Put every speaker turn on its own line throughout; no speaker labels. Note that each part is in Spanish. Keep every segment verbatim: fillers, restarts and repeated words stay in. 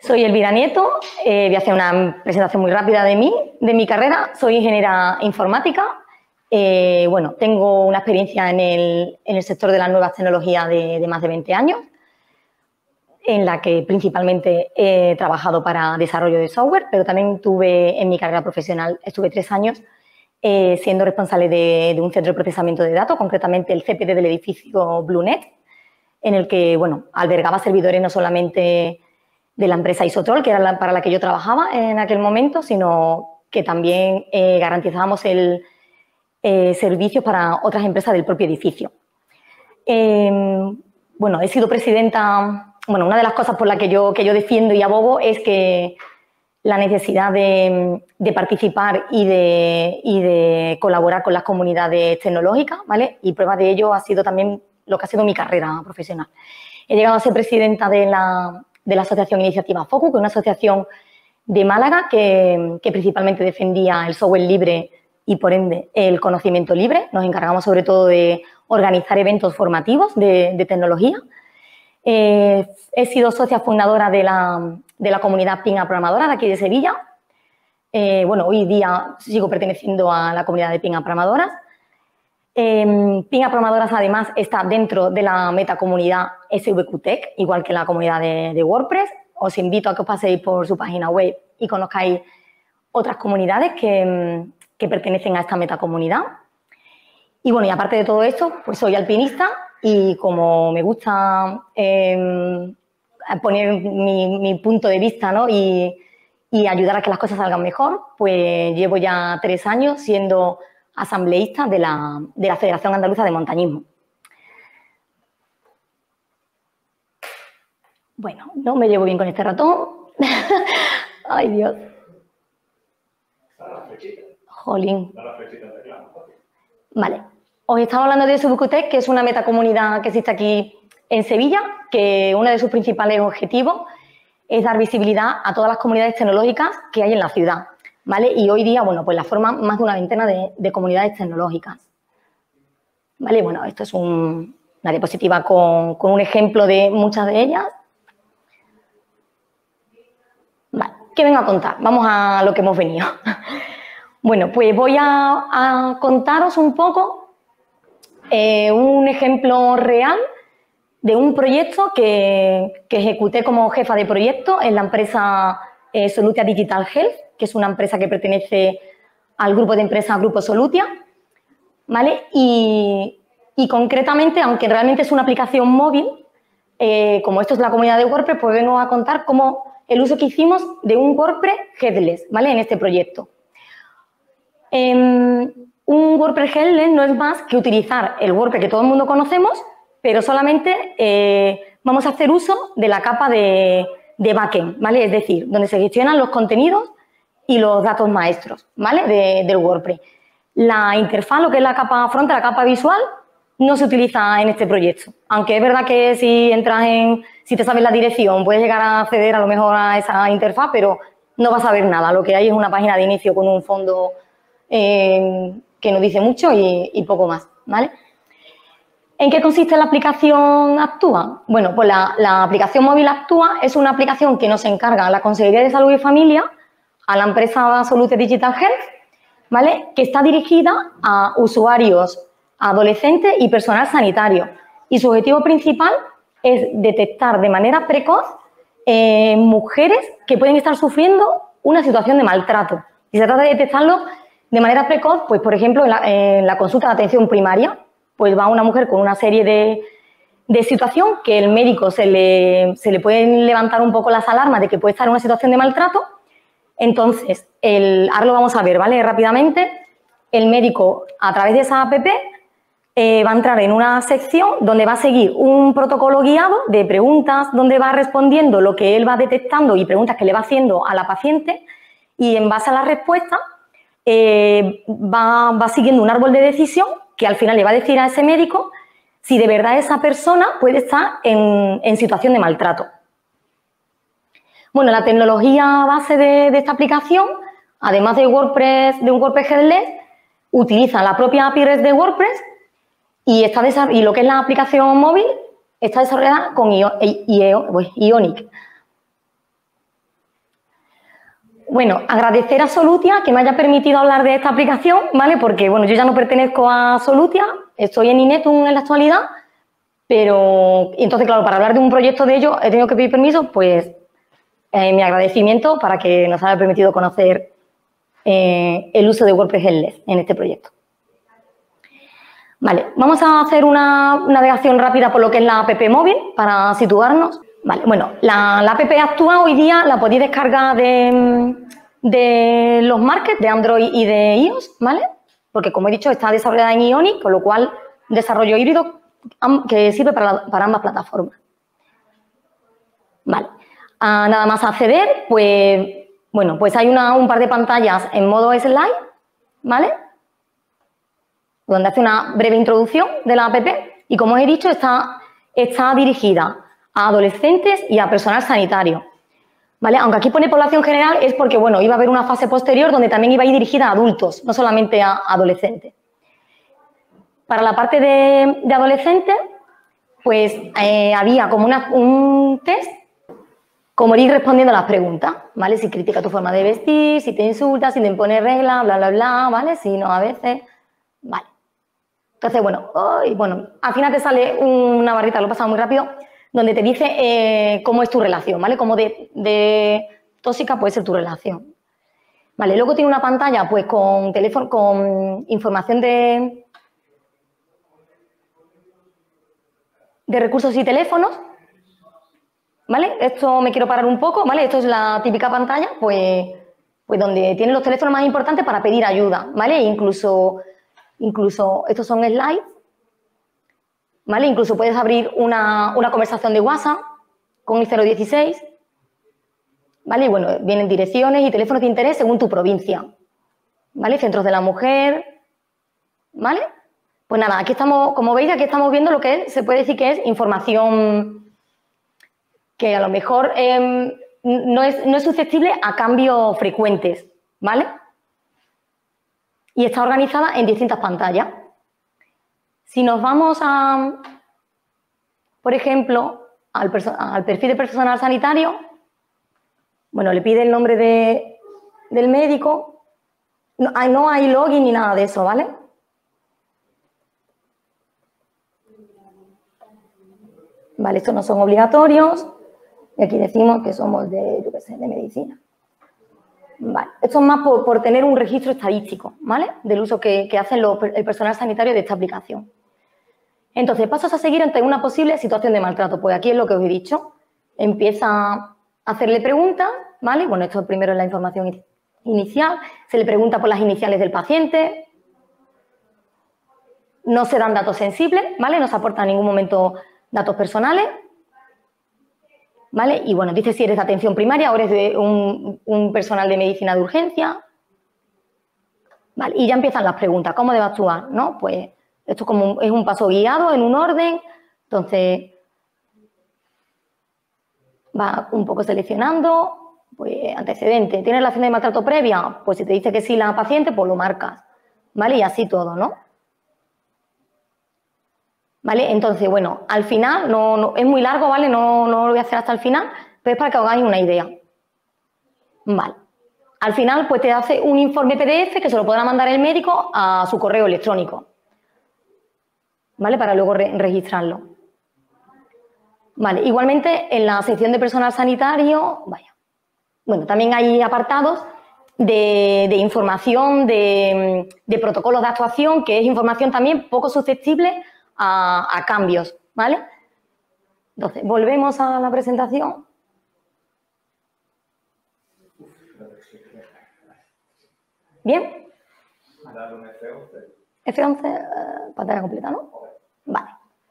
Soy Elvira Nieto, eh, voy a hacer una presentación muy rápida de mí, de mi carrera. Soy ingeniera informática. Eh, bueno, tengo una experiencia en el, en el sector de las nuevas tecnologías de, de más de veinte años, en la que principalmente he trabajado para desarrollo de software, pero también tuve en mi carrera profesional, estuve tres años eh, siendo responsable de, de un centro de procesamiento de datos, concretamente el C P D del edificio BlueNet, en el que, bueno, albergaba servidores no solamente de la empresa Isotrol, que era la, para la que yo trabajaba en aquel momento, sino que también eh, garantizábamos el eh, servicio para otras empresas del propio edificio. Eh, bueno, he sido presidenta, bueno, una de las cosas por las que yo, que yo defiendo y abogo es que la necesidad de, de participar y de, y de colaborar con las comunidades tecnológicas, ¿vale? Y prueba de ello ha sido también lo que ha sido mi carrera profesional. He llegado a ser presidenta de la, de la asociación Iniciativa Focus, que es una asociación de Málaga que, que principalmente defendía el software libre y, por ende, el conocimiento libre. Nos encargamos sobre todo de organizar eventos formativos de, de tecnología. Eh, he sido socia fundadora de la, de la comunidad Pinga Programadora de aquí de Sevilla. Eh, bueno, hoy día sigo perteneciendo a la comunidad de Pinga Programadoras. Eh, Pinga Programadoras, además, está dentro de la metacomunidad S V Q Tech, igual que la comunidad de, de WordPress. Os invito a que os paséis por su página web y conozcáis otras comunidades que, que pertenecen a esta metacomunidad. Y bueno, y aparte de todo esto, pues soy alpinista y como me gusta eh, poner mi, mi punto de vista, ¿no? y, y ayudar a que las cosas salgan mejor, pues llevo ya tres años siendo asambleísta de la, de la Federación Andaluza de Montañismo. Bueno, no me llevo bien con este ratón. Ay, Dios. Jolín. Vale. Os estaba hablando de S V Q Tech, que es una metacomunidad que existe aquí en Sevilla, que uno de sus principales objetivos es dar visibilidad a todas las comunidades tecnológicas que hay en la ciudad, ¿vale? Y hoy día, bueno, pues la forman más de una veintena de, de comunidades tecnológicas, ¿vale? Bueno, esto es un, una diapositiva con, con un ejemplo de muchas de ellas. Vale, ¿qué vengo a contar? Vamos a lo que hemos venido. Bueno, pues voy a, a contaros un poco eh, un ejemplo real de un proyecto que, que ejecuté como jefa de proyecto en la empresa eh, Solutia Digital Health, que es una empresa que pertenece al grupo de empresas Grupo Solutia, ¿vale? Y, y concretamente, aunque realmente es una aplicación móvil, eh, como esto es la comunidad de WordPress, pues vengo a contar cómo el uso que hicimos de un WordPress headless, ¿vale? En este proyecto. Eh, un WordPress headless no es más que utilizar el WordPress que todo el mundo conocemos, pero solamente eh, vamos a hacer uso de la capa de, de backend, ¿vale? Es decir, donde se gestionan los contenidos y los datos maestros, ¿vale? De, del WordPress. La interfaz, lo que es la capa frontal, la capa visual, no se utiliza en este proyecto. Aunque es verdad que si entras en, si te sabes la dirección, puedes llegar a acceder a lo mejor a esa interfaz, pero no vas a ver nada. Lo que hay es una página de inicio con un fondo eh, que nos dice mucho y, y poco más, ¿vale? ¿En qué consiste la aplicación Actúa? Bueno, pues la, la aplicación móvil Actúa es una aplicación que nos encarga la Consejería de Salud y Familia, a la empresa Solutia Digital Health, ¿vale? Que está dirigida a usuarios adolescentes y personal sanitario. Y su objetivo principal es detectar de manera precoz eh, mujeres que pueden estar sufriendo una situación de maltrato. Y se trata de detectarlo de manera precoz, pues, por ejemplo, en la, en la consulta de atención primaria, pues va una mujer con una serie de, de situación que el médico se le, se le pueden levantar un poco las alarmas de que puede estar en una situación de maltrato. Entonces, el, ahora lo vamos a ver, ¿vale? Rápidamente, el médico, a través de esa app, eh, va a entrar en una sección donde va a seguir un protocolo guiado de preguntas, donde va respondiendo lo que él va detectando y preguntas que le va haciendo a la paciente, y en base a la respuesta eh, va, va siguiendo un árbol de decisión que al final le va a decir a ese médico si de verdad esa persona puede estar en, en situación de maltrato. Bueno, la tecnología base de, de esta aplicación, además de WordPress, de un WordPress headless, utiliza la propia A P I REST de WordPress y, está y lo que es la aplicación móvil está desarrollada con Ionic. Bueno, agradecer a Solutia que me haya permitido hablar de esta aplicación, ¿vale? Porque, bueno, yo ya no pertenezco a Solutia, estoy en Inetum en la actualidad, pero, y entonces, claro, para hablar de un proyecto de ellos he tenido que pedir permiso, pues, eh, mi agradecimiento para que nos haya permitido conocer eh, el uso de WordPress Headless en este proyecto. Vale, vamos a hacer una navegación rápida por lo que es la app móvil para situarnos. Vale, bueno, la, la app actual hoy día la podéis descargar de, de los markets de Android y de iOS, ¿vale? Porque, como he dicho, está desarrollada en Ionic, con lo cual desarrollo híbrido que sirve para, la, para ambas plataformas. Vale, a nada más acceder, pues, bueno, pues hay una, un par de pantallas en modo slide, ¿vale? Donde hace una breve introducción de la app y, como os he dicho, está, está dirigida a adolescentes y a personal sanitario, ¿vale? Aunque aquí pone población general es porque, bueno, iba a haber una fase posterior donde también iba a ir dirigida a adultos, no solamente a adolescentes. Para la parte de, de adolescentes, pues eh, había como una, un test, como ir respondiendo a las preguntas, ¿vale? Si critica tu forma de vestir, si te insulta, si te impone reglas, bla, bla, bla, ¿vale? Si no, a veces, vale. Entonces, bueno, oh, bueno, al final te sale una barrita, lo he pasado muy rápido, donde te dice eh, cómo es tu relación, ¿vale? Cómo de, de tóxica puede ser tu relación. Vale, luego tiene una pantalla, pues, con teléfono, con información de, de recursos y teléfonos, ¿vale? Esto me quiero parar un poco, ¿vale? Esto es la típica pantalla, pues, pues donde tienen los teléfonos más importantes para pedir ayuda, ¿vale? E incluso, incluso, estos son slides, ¿vale? Incluso puedes abrir una, una conversación de WhatsApp con el cero dieciséis, ¿vale? Y, bueno, vienen direcciones y teléfonos de interés según tu provincia, ¿vale? Centros de la mujer, ¿vale? Pues nada, aquí estamos, como veis, aquí estamos viendo lo que es, se puede decir que es información que a lo mejor eh, no, es, no es susceptible a cambios frecuentes, ¿vale? Y está organizada en distintas pantallas. Si nos vamos a, por ejemplo, al, al perfil de personal sanitario, bueno, le pide el nombre de, del médico, no, no hay login ni nada de eso, ¿vale? Vale, estos no son obligatorios. Y aquí decimos que somos de, yo qué sé, de medicina. Vale, esto es más por, por tener un registro estadístico, ¿vale? Del uso que, que hace lo, el personal sanitario de esta aplicación. Entonces, pasos a seguir ante una posible situación de maltrato. Pues aquí es lo que os he dicho. Empieza a hacerle preguntas, ¿vale? Bueno, esto primero es la información inicial. Se le pregunta por las iniciales del paciente. No se dan datos sensibles, ¿vale? No se aporta en ningún momento datos personales, ¿vale? Y, bueno, dice si eres de atención primaria o eres de un, un personal de medicina de urgencia, ¿vale? Y ya empiezan las preguntas. ¿Cómo debo actuar? ¿No? Pues esto como un, es un paso guiado en un orden, entonces va un poco seleccionando, pues antecedente. ¿Tienes relación de maltrato previa? Pues si te dice que sí la paciente, pues lo marcas, ¿vale? Y así todo, ¿no? ¿Vale? Entonces, bueno, al final, no, no, es muy largo, ¿vale? No, no lo voy a hacer hasta el final, pero es para que os hagáis una idea. Vale. Al final, pues te hace un informe P D F que se lo podrá mandar el médico a su correo electrónico, ¿vale? Para luego re registrarlo. Vale, igualmente en la sección de personal sanitario, vaya, bueno, también hay apartados de, de información, de, de protocolos de actuación, que es información también poco susceptible a, a cambios, ¿vale? Entonces, volvemos a la presentación. ¿Bien? F once, uh, pantalla completa, ¿no? Vale.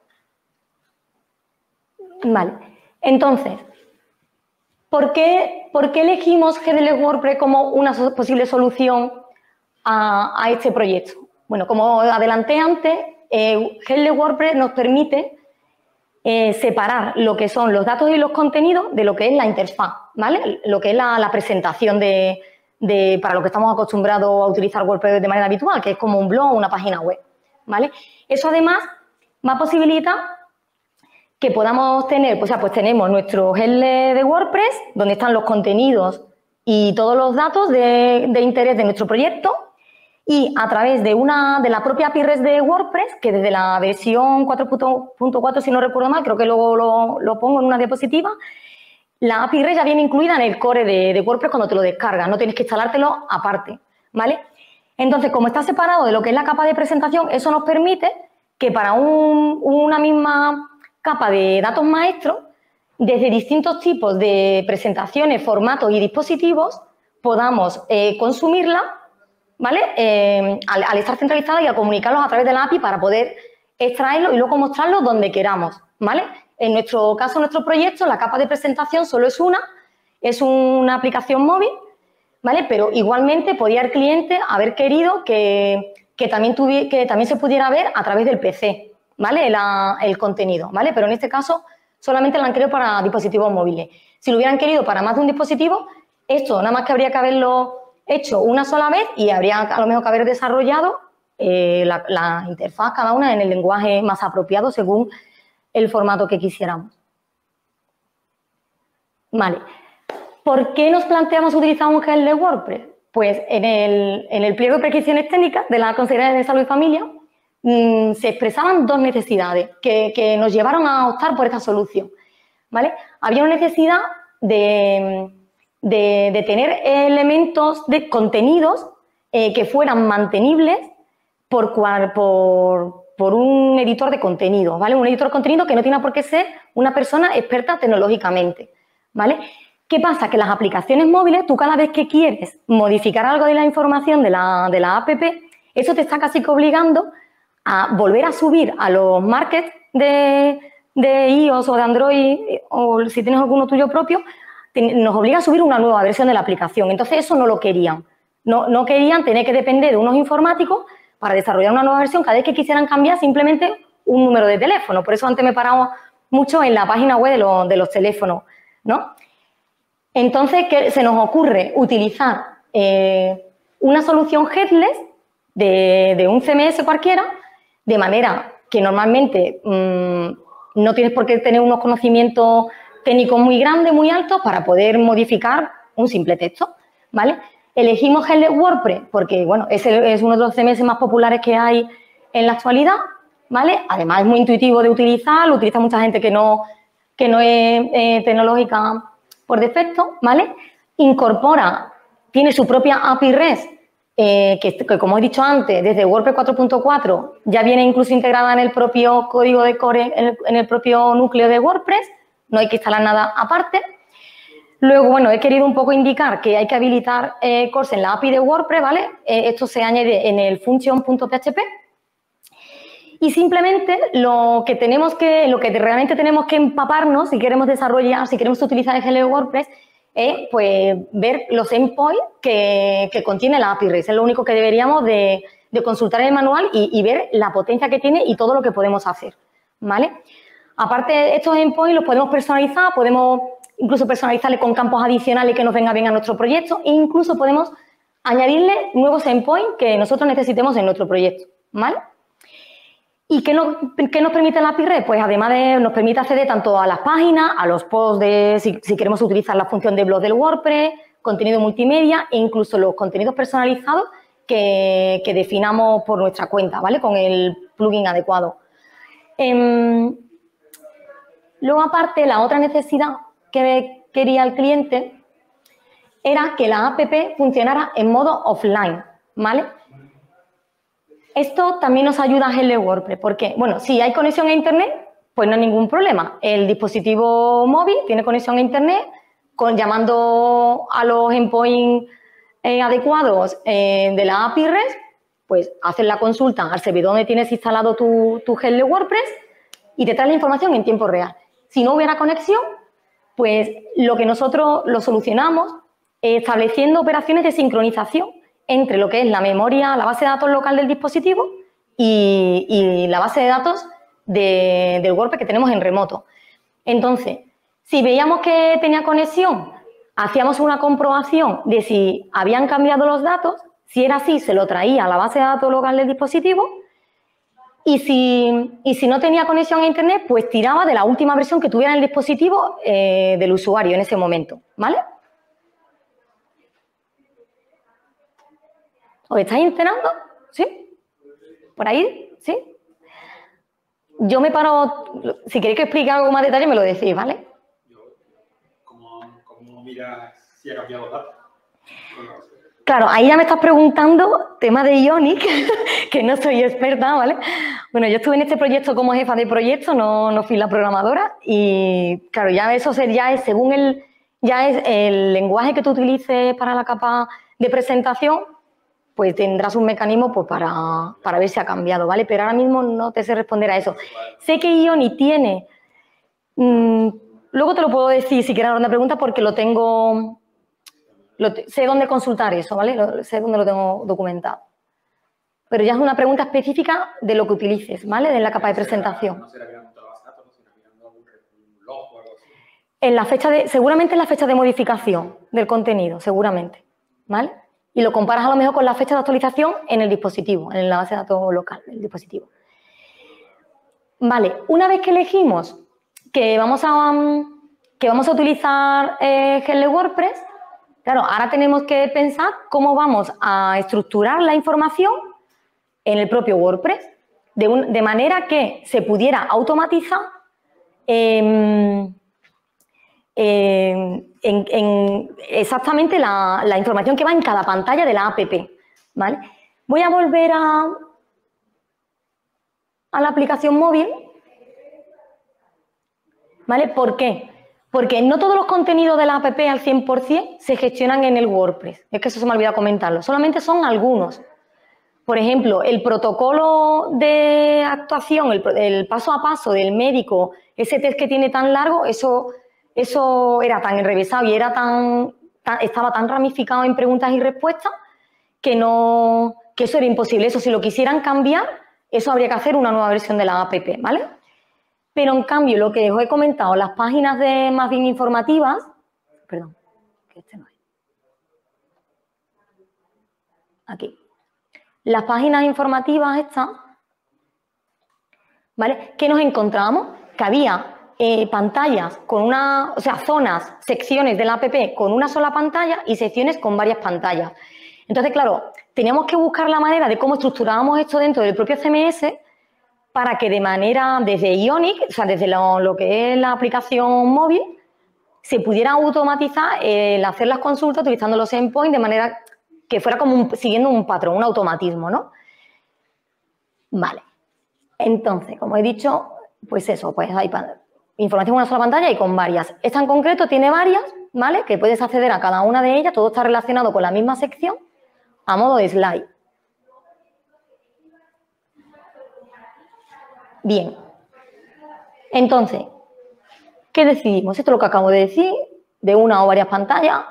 Vale. Entonces, ¿por qué, ¿por qué elegimos Headless WordPress como una so- posible solución a, a este proyecto? Bueno, como adelanté antes, eh, Headless WordPress nos permite eh, separar lo que son los datos y los contenidos de lo que es la interfaz, ¿vale? Lo que es la, la presentación de, de, para lo que estamos acostumbrados a utilizar WordPress de manera habitual, que es como un blog o una página web, ¿vale? Eso además va a posibilitar que podamos tener, pues, o sea, pues tenemos nuestro Headless de WordPress, donde están los contenidos y todos los datos de, de interés de nuestro proyecto, y a través de una de la propia A P I REST de WordPress, que desde la versión cuatro punto cuatro, si no recuerdo mal, creo que luego lo, lo pongo en una diapositiva, la A P I REST ya viene incluida en el core de, de WordPress cuando te lo descargas, no tienes que instalártelo aparte, ¿vale? Entonces, como está separado de lo que es la capa de presentación, eso nos permite que para un, una misma capa de datos maestros, desde distintos tipos de presentaciones, formatos y dispositivos, podamos eh, consumirla, ¿vale? Eh, al, al estar centralizada y al comunicarlos a través de la A P I para poder extraerlo y luego mostrarlo donde queramos, ¿vale? En nuestro caso, en nuestro proyecto, la capa de presentación solo es una, es una aplicación móvil, ¿vale? Pero igualmente podía el cliente haber querido que, que, también, tuvi, que también se pudiera ver a través del P C, ¿vale? La, el contenido, ¿vale? Pero en este caso solamente lo han querido para dispositivos móviles. Si lo hubieran querido para más de un dispositivo, esto nada más que habría que haberlo hecho una sola vez y habría a lo mejor que haber desarrollado eh, la, la interfaz cada una en el lenguaje más apropiado según el formato que quisiéramos. Vale. ¿Por qué nos planteamos utilizar un Help de WordPress? Pues en el, en el pliego de prescripciones técnicas de la Consejería de Salud y Familia mmm, se expresaban dos necesidades que, que nos llevaron a optar por esta solución, ¿vale? Había una necesidad de, de, de tener elementos de contenidos eh, que fueran mantenibles por, por, por un editor de contenido, ¿vale? Un editor de contenido que no tiene por qué ser una persona experta tecnológicamente, ¿vale? ¿Qué pasa? Que las aplicaciones móviles, tú cada vez que quieres modificar algo de la información de la, de la app, eso te está casi que obligando a volver a subir a los markets de, de iOS o de Android, o si tienes alguno tuyo propio, te, nos obliga a subir una nueva versión de la aplicación. Entonces, eso no lo querían. No, no querían tener que depender de unos informáticos para desarrollar una nueva versión cada vez que quisieran cambiar simplemente un número de teléfono. Por eso antes me he parado mucho en la página web de, lo, de los teléfonos, ¿no? Entonces, ¿qué se nos ocurre? Utilizar eh, una solución headless de, de un C M S cualquiera, de manera que normalmente mmm, no tienes por qué tener unos conocimientos técnicos muy grandes, muy altos, para poder modificar un simple texto, ¿vale? Elegimos Headless WordPress porque, bueno, ese es uno de los C M S más populares que hay en la actualidad, ¿vale? Además, es muy intuitivo de utilizar, lo utiliza mucha gente que no, que no es eh, tecnológica por defecto, ¿vale? Incorpora, tiene su propia A P I REST, eh, que, que como he dicho antes, desde WordPress cuatro punto cuatro ya viene incluso integrada en el propio código de core, en el, en el propio núcleo de WordPress, no hay que instalar nada aparte. Luego, bueno, he querido un poco indicar que hay que habilitar eh, Course en la A P I de WordPress, ¿vale? Eh, esto se añade en el function.php. Y simplemente lo que tenemos que, lo que realmente tenemos que empaparnos si queremos desarrollar, si queremos utilizar el Hello WordPress, es pues ver los endpoints que, que contiene la A P I REST. Es lo único que deberíamos de, de consultar en el manual y, y ver la potencia que tiene y todo lo que podemos hacer, ¿vale? Aparte, estos endpoints los podemos personalizar, podemos incluso personalizarle con campos adicionales que nos vengan bien a nuestro proyecto e incluso podemos añadirle nuevos endpoints que nosotros necesitemos en nuestro proyecto, ¿vale? ¿Y qué nos, qué nos permite la A P I REST? Pues además de, nos permite acceder tanto a las páginas, a los posts, de si, si queremos utilizar la función de blog del WordPress, contenido multimedia e incluso los contenidos personalizados que, que definamos por nuestra cuenta, ¿vale? Con el plugin adecuado. Eh, luego, aparte, la otra necesidad que quería el cliente era que la app funcionara en modo offline, ¿vale? Esto también nos ayuda a Hello WordPress, porque, bueno, si hay conexión a Internet, pues no hay ningún problema. El dispositivo móvil tiene conexión a Internet, con, llamando a los endpoints eh, adecuados eh, de la A P I REST, pues haces la consulta al servidor donde tienes instalado tu, tu Hello WordPress y te trae la información en tiempo real. Si no hubiera conexión, pues lo que nosotros lo solucionamos eh, estableciendo operaciones de sincronización entre lo que es la memoria, la base de datos local del dispositivo y, y la base de datos de, del WordPress que tenemos en remoto. Entonces, si veíamos que tenía conexión, hacíamos una comprobación de si habían cambiado los datos. Si era así, se lo traía a la base de datos local del dispositivo y si, y si no tenía conexión a Internet, pues tiraba de la última versión que tuviera en el dispositivo eh, del usuario en ese momento, ¿vale? ¿Os estáis enterando? ¿Sí? ¿Por ahí? ¿Sí? Yo me paro, si queréis que explique algo con más detalle me lo decís, ¿vale?
¿Cómo, cómo miras si ha cambiado datos?
Claro, ahí ya me estás preguntando tema de Ionic, que no soy experta, ¿vale? Bueno, yo estuve en este proyecto como jefa de proyecto, no, no fui la programadora y claro, ya eso ya es según el, ya es el lenguaje que tú utilices para la capa de presentación, pues tendrás un mecanismo pues, para, para ver si ha cambiado, ¿vale? Pero ahora mismo no te sé responder a eso. Sé que Ionic tiene, mmm, luego te lo puedo decir si quieres una pregunta porque lo tengo, lo te, sé dónde consultar eso, ¿vale? Lo, sé dónde lo tengo documentado. Pero ya es una pregunta específica de lo que utilices, ¿vale? De la capa de presentación.
No será mirando todas las datos, sino mirando un log o algo así.
En la fecha de, seguramente en la fecha de modificación del contenido, seguramente, ¿vale? Y lo comparas a lo mejor con la fecha de actualización en el dispositivo, en la base de datos local del dispositivo. Vale, una vez que elegimos que vamos a, que vamos a utilizar eh, Hello WordPress, claro, ahora tenemos que pensar cómo vamos a estructurar la información en el propio WordPress, de, un, de manera que se pudiera automatizar eh, eh, en, en exactamente la, la información que va en cada pantalla de la app, ¿vale? Voy a volver a, a la aplicación móvil, ¿vale? ¿Por qué? Porque no todos los contenidos de la app al cien por cien se gestionan en el WordPress. Es que eso se me ha olvidado comentarlo. Solamente son algunos. Por ejemplo, el protocolo de actuación, el, el paso a paso del médico, ese test que tiene tan largo, eso, eso era tan enrevesado y era tan, tan, estaba tan ramificado en preguntas y respuestas que, no, que eso era imposible. Eso, si lo quisieran cambiar, eso habría que hacer una nueva versión de la app, ¿vale? Pero, en cambio, lo que os he comentado, las páginas de más bien informativas, perdón, que este no es, aquí. Las páginas informativas estas, ¿vale? ¿Qué nos encontramos? Que había eh, pantallas con una, o sea, zonas, secciones de la app con una sola pantalla y secciones con varias pantallas. Entonces, claro, teníamos que buscar la manera de cómo estructurábamos esto dentro del propio C M S para que de manera, desde Ionic, o sea, desde lo, lo que es la aplicación móvil, se pudiera automatizar el hacer las consultas utilizando los endpoints de manera que fuera como un, siguiendo un patrón, un automatismo, ¿no? Vale. Entonces, como he dicho, pues eso, pues hay información en una sola pantalla y con varias. Esta en concreto tiene varias, ¿vale? Que puedes acceder a cada una de ellas, todo está relacionado con la misma sección, a modo de slide. Bien. Entonces, ¿qué decidimos? Esto es lo que acabo de decir, de una o varias pantallas.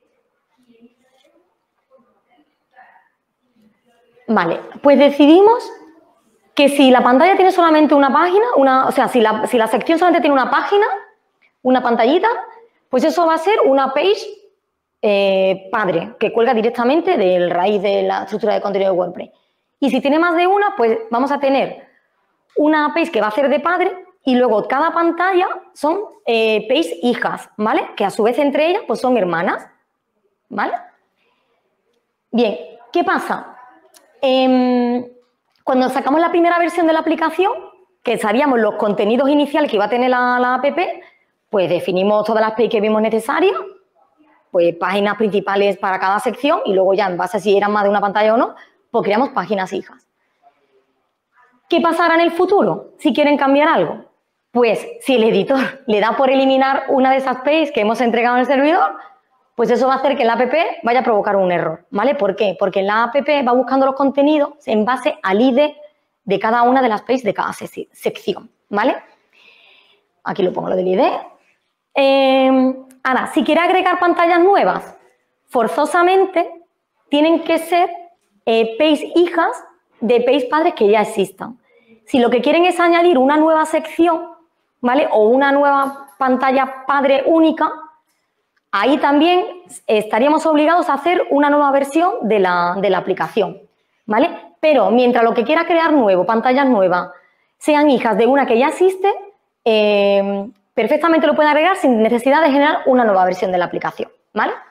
Vale, pues decidimos que si la pantalla tiene solamente una página, una, o sea, si la, si la sección solamente tiene una página, una pantallita, pues eso va a ser una page eh, padre, que cuelga directamente del raíz de la estructura de contenido de WordPress. Y si tiene más de una, pues vamos a tener una page que va a ser de padre y luego cada pantalla son eh, page hijas, ¿vale? Que a su vez entre ellas pues son hermanas, ¿vale? Bien, ¿qué pasa? Eh, cuando sacamos la primera versión de la aplicación, que sabíamos los contenidos iniciales que iba a tener la, la app, pues definimos todas las pages que vimos necesarias, pues páginas principales para cada sección y luego ya en base a si eran más de una pantalla o no, pues creamos páginas hijas. ¿Qué pasará en el futuro si quieren cambiar algo? Pues si el editor le da por eliminar una de esas pages que hemos entregado en el servidor, pues eso va a hacer que la app vaya a provocar un error, ¿vale? ¿Por qué? Porque la app va buscando los contenidos en base al I D de cada una de las pages de cada sección, ¿vale? Aquí lo pongo lo del I D. Eh, ahora, si quiere agregar pantallas nuevas, forzosamente tienen que ser eh, pages hijas de pages padres que ya existan. Si lo que quieren es añadir una nueva sección, ¿vale? O una nueva pantalla padre única, ahí también estaríamos obligados a hacer una nueva versión de la, de la aplicación, ¿vale? Pero mientras lo que quiera crear nuevo, pantallas nuevas, sean hijas de una que ya existe, eh, perfectamente lo pueden agregar sin necesidad de generar una nueva versión de la aplicación, ¿vale?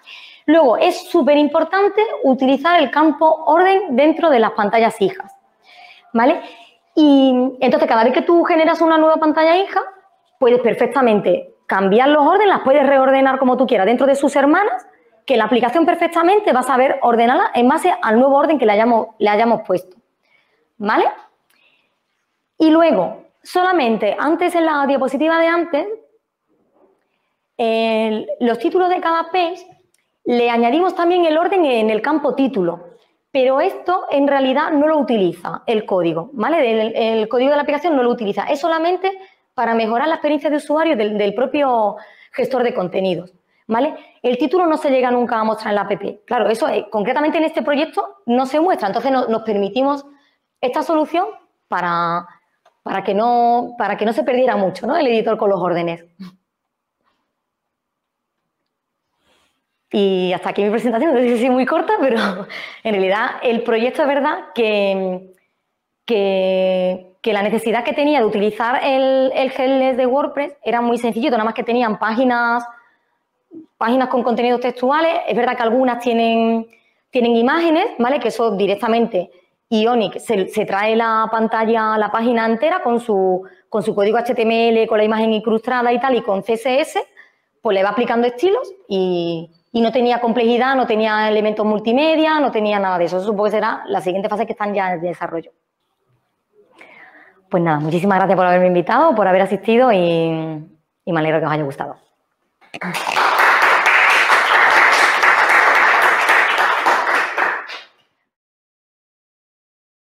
Luego, es súper importante utilizar el campo orden dentro de las pantallas hijas, ¿vale? Y entonces, cada vez que tú generas una nueva pantalla hija, puedes perfectamente cambiar los órdenes, las puedes reordenar como tú quieras dentro de sus hermanas, que la aplicación perfectamente va a saber ordenarlas en base al nuevo orden que le hayamos, le hayamos puesto, ¿vale? Y luego, solamente antes en la diapositiva de antes, el, los títulos de cada page, le añadimos también el orden en el campo título, pero esto en realidad no lo utiliza el código, ¿vale? El, el código de la aplicación no lo utiliza, es solamente para mejorar la experiencia de usuario del, del propio gestor de contenidos, ¿vale? El título no se llega nunca a mostrar en la app. Claro, eso eh, concretamente en este proyecto no se muestra, entonces no, nos permitimos esta solución para, para, que no, para que no se perdiera mucho, ¿no? El editor con los órdenes. Y hasta aquí mi presentación, no sé si es muy corta, pero en realidad el proyecto es verdad que, que, que la necesidad que tenía de utilizar el, el headless de WordPress era muy sencillito, nada más que tenían páginas, páginas con contenidos textuales. Es verdad que algunas tienen, tienen imágenes, ¿vale? Que eso directamente Ionic se, se trae la pantalla, la página entera con su, con su código H T M L, con la imagen incrustada y tal, y con C S S, pues le va aplicando estilos y... Y no tenía complejidad, no tenía elementos multimedia, no tenía nada de eso. Eso supongo que será la siguiente fase que están ya en desarrollo. Pues nada, muchísimas gracias por haberme invitado, por haber asistido y, y me alegro que os haya gustado.